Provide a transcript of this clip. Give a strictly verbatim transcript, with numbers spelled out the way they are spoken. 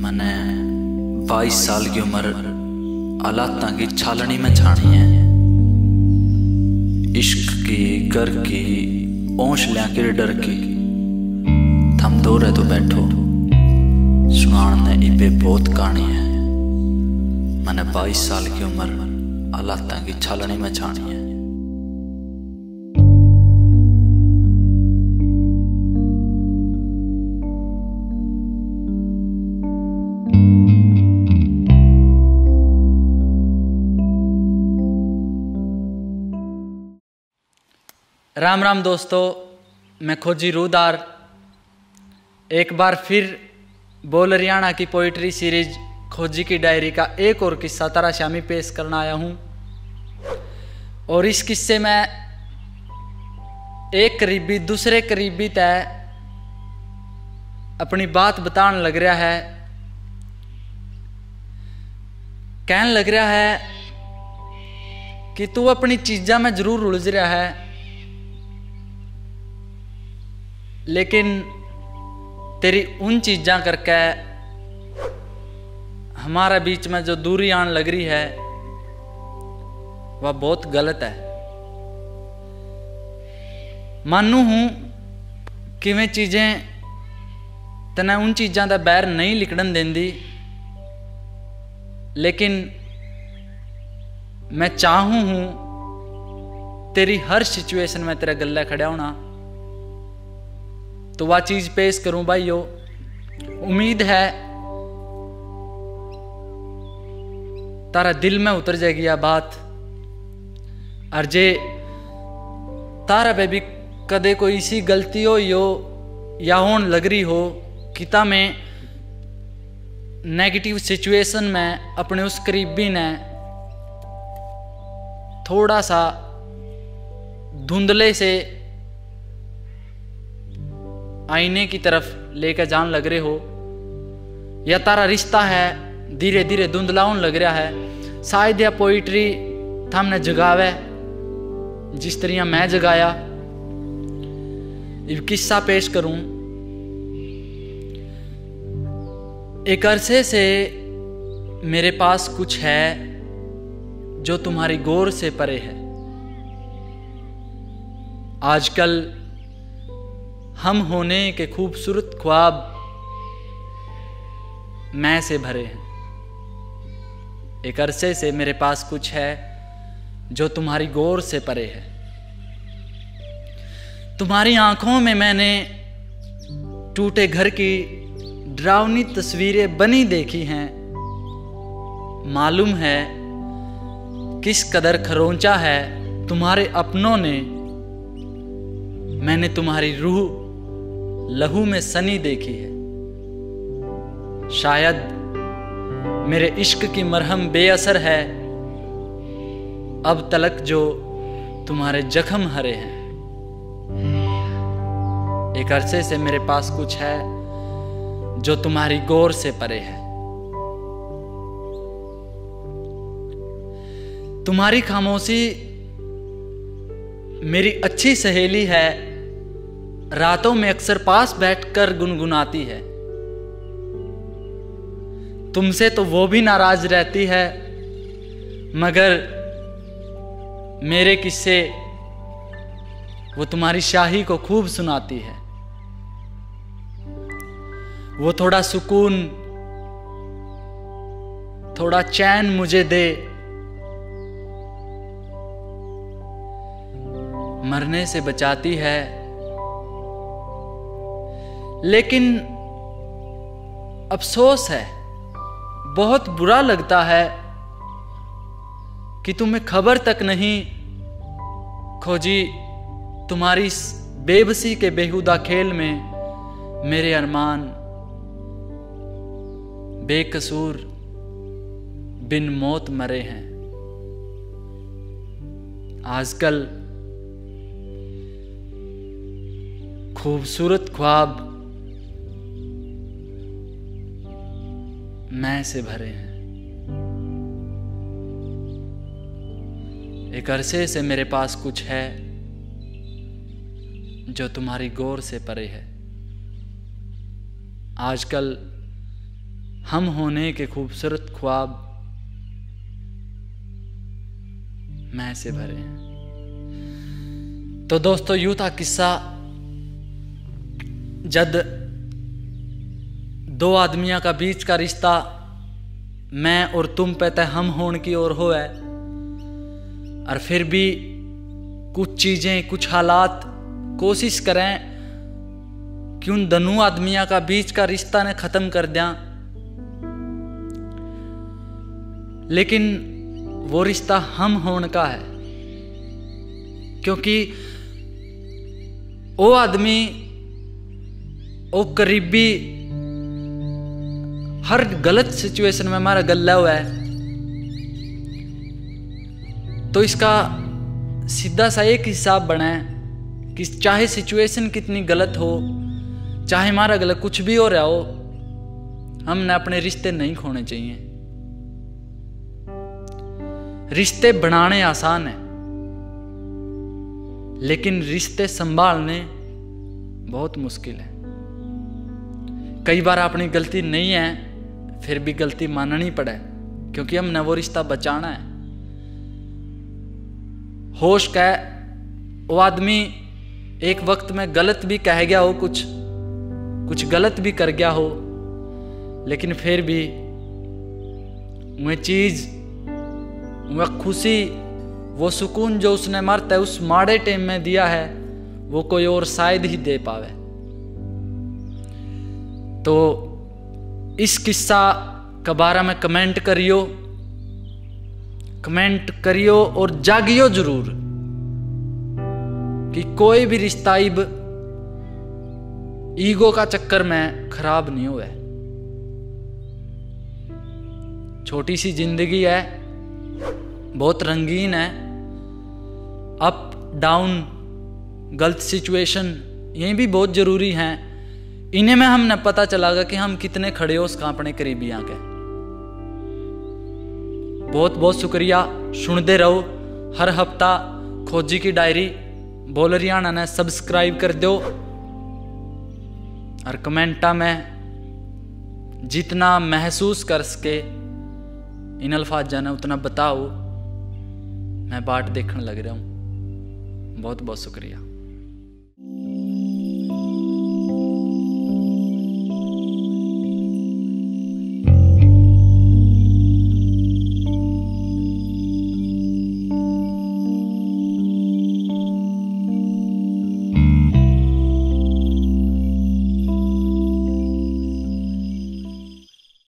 मैंने बाईस साल की उम्र हालातां की छालनी में छानी है। इश्क की कर की ओंशलियां की डर की थम दो रहे तो बैठो सुनान ने इबे बहुत कहानी है। मैंने बाईस साल की उम्र हालातां की छालनी में छानी है। राम राम दोस्तों, मैं खोजी रूदार एक बार फिर बोल हरियाणा की पोइट्री सीरीज खोजी की डायरी का एक और किस्सा तारा शामी पेश करना आया हूँ। और इस किस्से में एक करीबी दूसरे करीबी तय अपनी बात बताने लग रहा है, कहने लग रहा है कि तू अपनी चीज़ा में जरूर उलझ रहा है, लेकिन तेरी उन चीज़ां करके हमारे बीच में जो दूरी आने लग रही है वह बहुत गलत है। मानू हूँ कि मैं चीज़ें तने उन चीज़ां का बैर नहीं लिखन देंदी, लेकिन मैं चाहूँ हूँ तेरी हर सिचुएशन में तेरे गले खड़ा होना, तो वह चीज़ पेश करूं भाइयों। उम्मीद है तारा दिल में उतर जाएगी यह बात। और जे तारा पे भी कदे कोई इसी गलती हो यो या होन लग रही हो कि ता में नेगेटिव सिचुएशन में अपने उस करीबी ने थोड़ा सा धुंधले से आईने की तरफ लेकर जान लग रहे हो, या तारा रिश्ता है धीरे धीरे धुंधलाउन लग रहा है, शायद यह पोइट्री थमने जगावे जिस तरह मैं जगाया। एक किस्सा पेश करूं। एक अरसे से मेरे पास कुछ है जो तुम्हारी गौर से परे है। आजकल हम होने के खूबसूरत ख्वाब मैं से भरे हैं। एक अरसे से मेरे पास कुछ है जो तुम्हारी गौर से परे है। तुम्हारी आंखों में मैंने टूटे घर की डरावनी तस्वीरें बनी देखी हैं। मालूम है किस कदर खरोंचा है तुम्हारे अपनों ने। मैंने तुम्हारी रूह लहू में सनी देखी है। शायद मेरे इश्क की मरहम बेअसर है अब तलक जो तुम्हारे जख्म हरे हैं। एक अरसे से मेरे पास कुछ है जो तुम्हारी गौर से परे है। तुम्हारी खामोशी मेरी अच्छी सहेली है, रातों में अक्सर पास बैठकर गुनगुनाती है। तुमसे तो वो भी नाराज रहती है, मगर मेरे किस्से वो तुम्हारी शाही को खूब सुनाती है। वो थोड़ा सुकून थोड़ा चैन मुझे दे, मरने से बचाती है। लेकिन अफसोस है, बहुत बुरा लगता है कि तुम्हें खबर तक नहीं खोजी तुम्हारी इस बेबसी के बेहुदा खेल में मेरे अरमान बेकसूर बिन मौत मरे हैं। आजकल खूबसूरत ख्वाब मैं से भरे हैं। एक अरसे से मेरे पास कुछ है जो तुम्हारी गौर से परे है। आजकल हम होने के खूबसूरत ख्वाब मैं से भरे हैं। तो दोस्तों यूं था किस्सा, जब दो आदमियों का बीच का रिश्ता मैं और तुम पे तय हम होने की ओर हो है, और फिर भी कुछ चीजें कुछ हालात कोशिश करें कि उन दोनों आदमियों का बीच का रिश्ता ने खत्म कर दिया, लेकिन वो रिश्ता हम होने का है। क्योंकि वो आदमी वो करीबी हर गलत सिचुएशन में हमारा गल्ला हुआ है, तो इसका सीधा सा एक हिसाब बना है कि चाहे सिचुएशन कितनी गलत हो, चाहे हमारा गलत कुछ भी हो रहा हो, हमने अपने रिश्ते नहीं खोने चाहिए। रिश्ते बनाने आसान है, लेकिन रिश्ते संभालने बहुत मुश्किल है। कई बार अपनी गलती नहीं है, फिर भी गलती माननी पड़े, क्योंकि हमने वो रिश्ता बचाना है। होश का वो आदमी एक वक्त में गलत भी कह गया हो, कुछ कुछ गलत भी कर गया हो, लेकिन फिर भी वह चीज, वह खुशी, वो सुकून जो उसने मरता है उस माड़े टाइम में दिया है, वो कोई और शायद ही दे पावे। तो इस किस्सा के बारे में कमेंट करियो कमेंट करियो और जागियो जरूर कि कोई भी रिश्ता इब ईगो का चक्कर में खराब नहीं हुआ है। छोटी सी जिंदगी है, बहुत रंगीन है, अप डाउन गलत सिचुएशन ये भी बहुत जरूरी हैं। इन्हें में हमने पता चलागा कि हम कितने खड़े हो उसका अपने करीबी आके। बहुत बहुत शुक्रिया, सुनते रहो हर हफ्ता खोजी की डायरी। बोलरियाना ने सब्सक्राइब कर दो और कमेंटा में जितना महसूस कर सके इन अल्फाजा ने उतना बताओ। मैं बाट देखने लग रहा हूँ। बहुत बहुत शुक्रिया।